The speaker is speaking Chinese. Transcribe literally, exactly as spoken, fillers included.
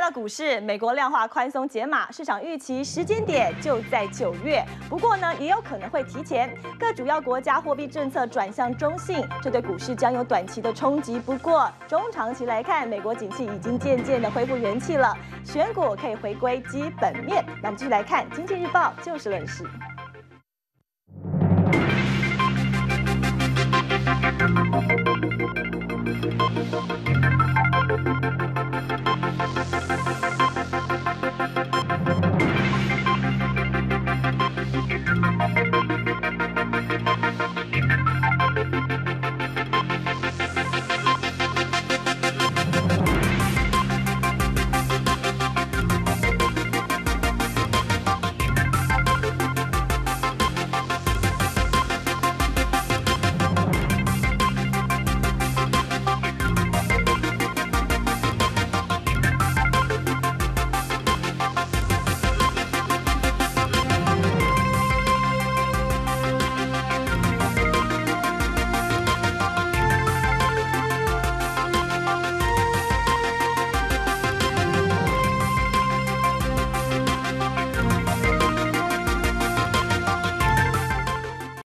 到股市，美国量化宽松解码，市场预期时间点就在九月。不过呢，也有可能会提前。各主要国家货币政策转向中性，这对股市将有短期的冲击。不过中长期来看，美国景气已经渐渐的恢复元气了，选股可以回归基本面。那我们继续来看《经济日报》就事论事。